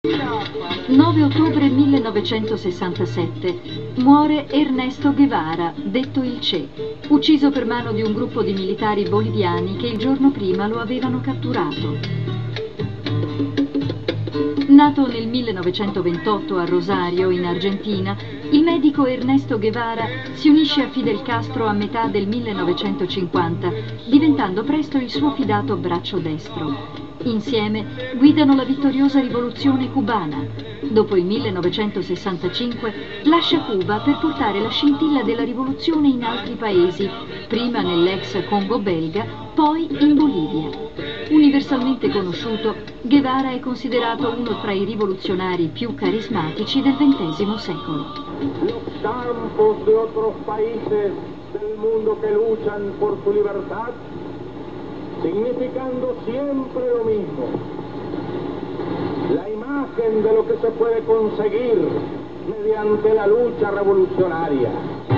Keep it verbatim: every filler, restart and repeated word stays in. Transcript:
nove ottobre millenovecentosessantasette. Muore Ernesto Guevara, detto il Che, ucciso per mano di un gruppo di militari boliviani che il giorno prima lo avevano catturato. Nato nel millenovecentoventotto a Rosario, in Argentina, il medico Ernesto Guevara si unisce a Fidel Castro a metà del millenovecentocinquanta, diventando presto il suo fidato braccio destro. Insieme guidano la vittoriosa rivoluzione cubana. Dopo il millenovecentosessantacinque lascia Cuba per portare la scintilla della rivoluzione in altri paesi, prima nell'ex Congo belga, poi in Bolivia. Universalmente conosciuto, Guevara è considerato uno tra i rivoluzionari più carismatici del ventesimo secolo. Los campos de otros países del mundo que luchan por su libertad, significando siempre lo mismo, la imagen de lo que se puede conseguir mediante la lucha revolucionaria.